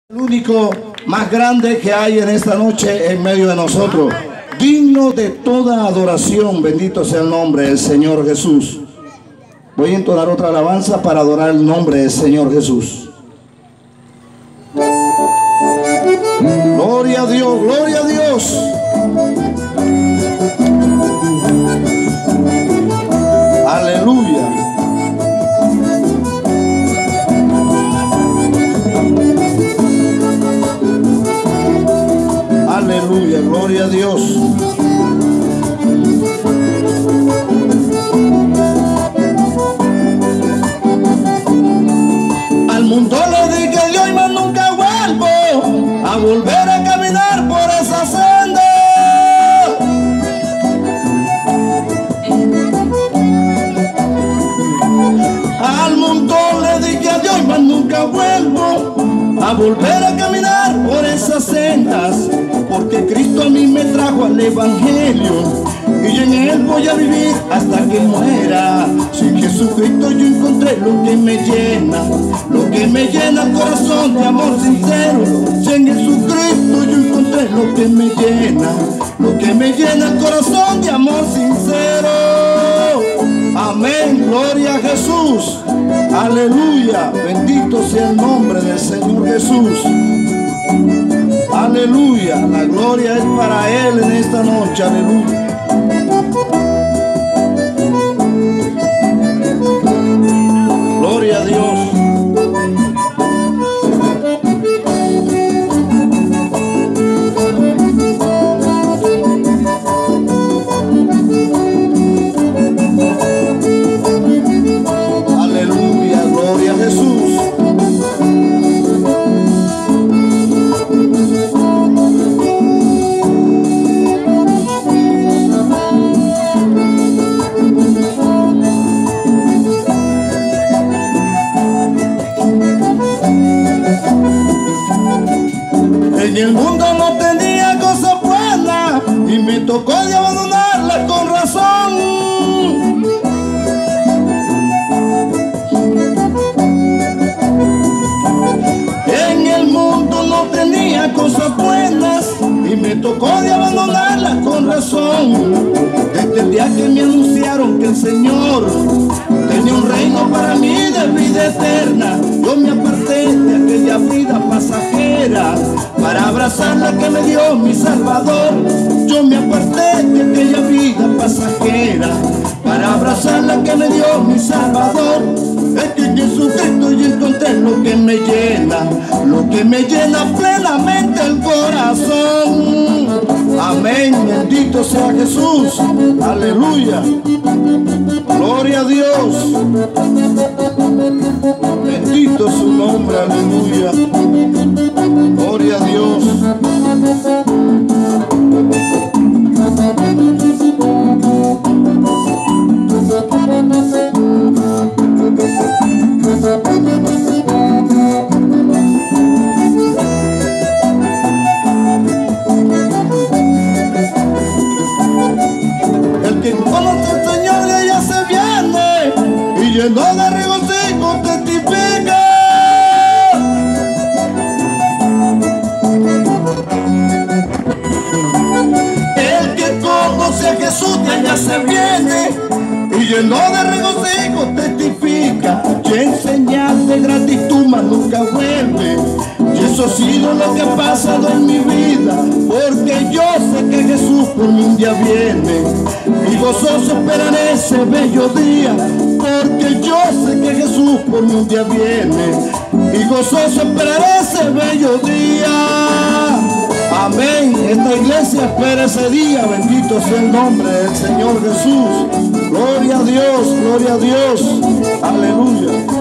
El único más grande que hay en esta noche en medio de nosotros, digno de toda adoración, bendito sea el nombre del Señor Jesús. Voy a entonar otra alabanza para adorar el nombre del Señor Jesús. Gloria a Dios, gloria a Dios. Aleluya. Aleluya, gloria a Dios. Al mundo le dije yo y más nunca vuelvo a volver a caminar por esa senda. Al mundo le dije adiós y más nunca vuelvo a volver a caminar por esas sendas, porque Cristo a mí me trajo al Evangelio y yo en él voy a vivir hasta que muera. Sin Jesucristo yo encontré lo que me llena el corazón de amor sincero. Si en Jesucristo yo encontré lo que me llena el corazón de amor sincero. Amén, gloria a Jesús. Aleluya, bendito sea el nombre del Señor Jesús. Aleluya, la gloria es para Él en esta noche. Aleluya. Gloria a Dios. Aleluya, gloria a Jesús. En el mundo no tenía cosas buenas y me tocó de abandonarlas con razón. En el mundo no tenía cosas buenas y me tocó de abandonarlas con razón. Desde el día que me anunciaron que el Señor tenía un reino para mí de vida eterna, yo me aparté de aquella vida pasajera para abrazar la que me dio mi Salvador. Yo me aparté de aquella vida pasajera para abrazar la que me dio mi Salvador. Es que en Jesucristo yo encontré lo que me llena plenamente el corazón. Amén, bendito sea Jesús. Aleluya. Gloria a Dios. Bendito es su nombre, aleluya. Gloria a Dios. El que conoce al Señor de ella se viene y lleno de regocijo testifica. El que conoce a Jesús de allá se viene y lleno de regocijo testifica. Y en señal de gratitud más nunca vuelve. Y eso ha sido lo que ha pasado en mi vida, porque yo sé que Jesús por mí un día viene. Y gozoso esperaré ese bello día, porque yo sé que Jesús por mí un día viene. Y gozoso esperaré ese bello día. Amén. Esta iglesia espera ese día. Bendito sea el nombre del Señor Jesús. Gloria a Dios, gloria a Dios. Aleluya.